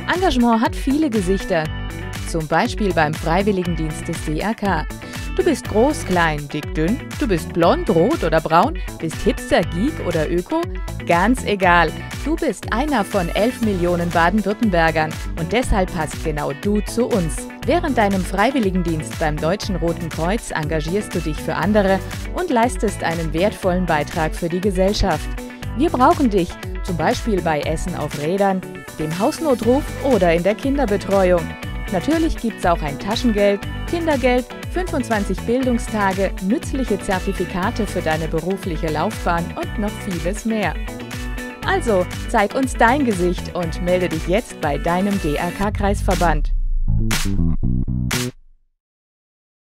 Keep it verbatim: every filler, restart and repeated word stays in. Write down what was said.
Engagement hat viele Gesichter, zum Beispiel beim Freiwilligendienst des D R K. Du bist groß, klein, dick, dünn, du bist blond, rot oder braun, bist Hipster, Geek oder Öko? Ganz egal, du bist einer von elf Millionen Baden-Württembergern und deshalb passt genau du zu uns. Während deinem Freiwilligendienst beim Deutschen Roten Kreuz engagierst du dich für andere und leistest einen wertvollen Beitrag für die Gesellschaft. Wir brauchen dich, zum Beispiel bei Essen auf Rädern, dem Hausnotruf oder in der Kinderbetreuung. Natürlich gibt's auch ein Taschengeld, Kindergeld, fünfundzwanzig Bildungstage, nützliche Zertifikate für deine berufliche Laufbahn und noch vieles mehr. Also, zeig uns dein Gesicht und melde dich jetzt bei deinem D R K-Kreisverband.